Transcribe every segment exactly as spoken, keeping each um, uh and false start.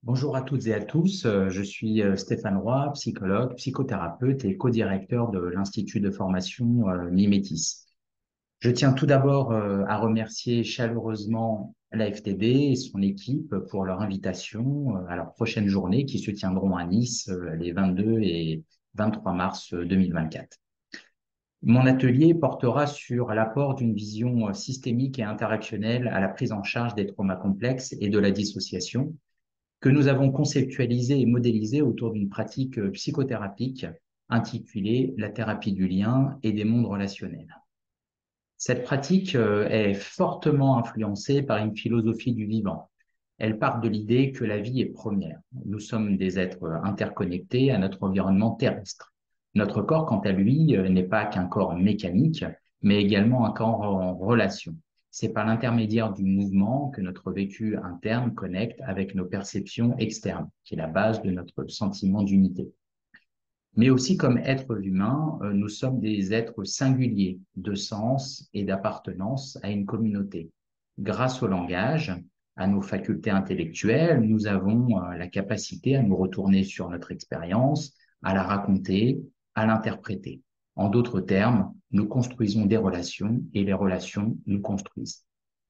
Bonjour à toutes et à tous, euh, je suis euh, Stéphane Roy, psychologue, psychothérapeute et co-directeur de l'Institut de formation euh, Mimétis. Je tiens tout d'abord euh, à remercier chaleureusement l'A F T B et son équipe pour leur invitation euh, à leurs prochaines journées qui se tiendront à Nice euh, les vingt-deux et vingt-trois mars deux mille vingt-quatre. Mon atelier portera sur l'apport d'une vision euh, systémique et interactionnelle à la prise en charge des traumas complexes et de la dissociation que nous avons conceptualisé et modélisé autour d'une pratique euh, psychothérapique intitulée la thérapie du lien et des mondes relationnels. Cette pratique euh, est fortement influencée par une philosophie du vivant. Elle part de l'idée que la vie est première. Nous sommes des êtres interconnectés à notre environnement terrestre. Notre corps, quant à lui, euh, n'est pas qu'un corps mécanique, mais également un corps en relation. C'est par l'intermédiaire du mouvement que notre vécu interne connecte avec nos perceptions externes, qui est la base de notre sentiment d'unité. Mais aussi comme êtres humains, euh, nous sommes des êtres singuliers de sens et d'appartenance à une communauté. Grâce au langage, à nos facultés intellectuelles, nous avons euh, la capacité à nous retourner sur notre expérience, à la raconter, à l'interpréter. En d'autres termes, nous construisons des relations et les relations nous construisent.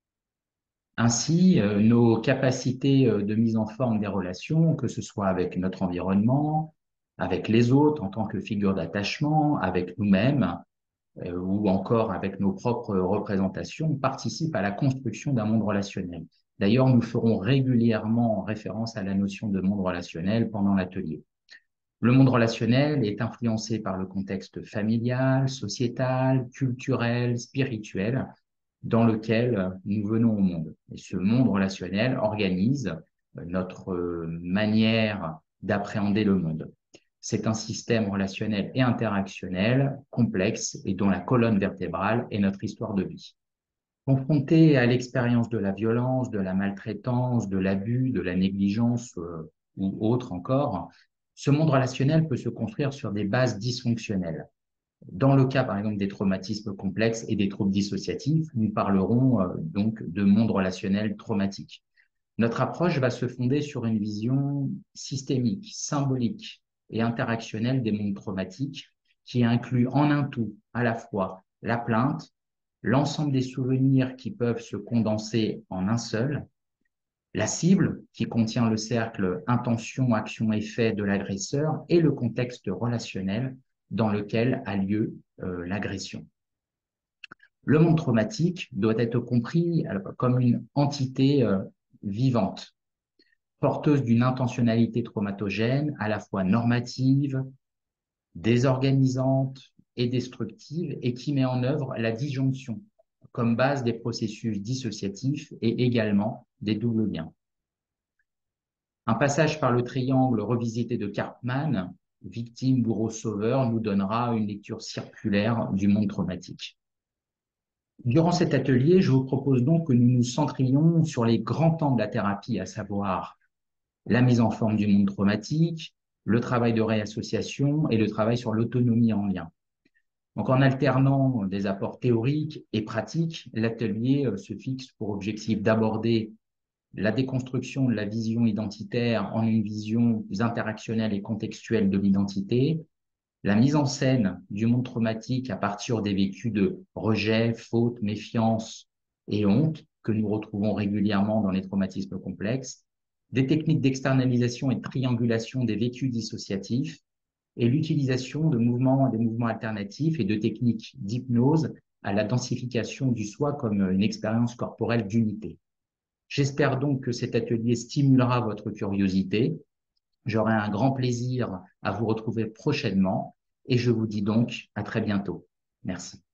Ainsi, euh, nos capacités euh, de mise en forme des relations, que ce soit avec notre environnement, avec les autres en tant que figure d'attachement, avec nous-mêmes, euh, ou encore avec nos propres représentations, participent à la construction d'un monde relationnel. D'ailleurs, nous ferons régulièrement référence à la notion de monde relationnel pendant l'atelier. Le monde relationnel est influencé par le contexte familial, sociétal, culturel, spirituel, dans lequel nous venons au monde. Et ce monde relationnel organise notre manière d'appréhender le monde. C'est un système relationnel et interactionnel complexe et dont la colonne vertébrale est notre histoire de vie. Confronté à l'expérience de la violence, de la maltraitance, de l'abus, de la négligence euh, ou autre encore, ce monde relationnel peut se construire sur des bases dysfonctionnelles. Dans le cas, par exemple, des traumatismes complexes et des troubles dissociatifs, nous parlerons euh, donc de monde relationnel traumatique. Notre approche va se fonder sur une vision systémique, symbolique et interactionnelle des mondes traumatiques qui inclut en un tout à la fois la plainte, l'ensemble des souvenirs qui peuvent se condenser en un seul, la cible qui contient le cercle intention, action, effet de l'agresseur et le contexte relationnel dans lequel a lieu euh, l'agression. Le monde traumatique doit être compris comme une entité euh, vivante, porteuse d'une intentionnalité traumatogène à la fois normative, désorganisante et destructive et qui met en œuvre la disjonction comme base des processus dissociatifs et également des doubles liens. Un passage par le triangle revisité de Karpman, victime, bourreau, sauveur, nous donnera une lecture circulaire du monde traumatique. Durant cet atelier, je vous propose donc que nous nous centrions sur les grands temps de la thérapie, à savoir la mise en forme du monde traumatique, le travail de réassociation et le travail sur l'autonomie en lien. Donc, en alternant des apports théoriques et pratiques, l'atelier se fixe pour objectif d'aborder la déconstruction de la vision identitaire en une vision plus interactionnelle et contextuelle de l'identité, la mise en scène du monde traumatique à partir des vécus de rejet, faute, méfiance et honte que nous retrouvons régulièrement dans les traumatismes complexes, des techniques d'externalisation et de triangulation des vécus dissociatifs et l'utilisation de mouvements, des mouvements alternatifs et de techniques d'hypnose à la densification du soi comme une expérience corporelle d'unité. J'espère donc que cet atelier stimulera votre curiosité. J'aurai un grand plaisir à vous retrouver prochainement et je vous dis donc à très bientôt. Merci.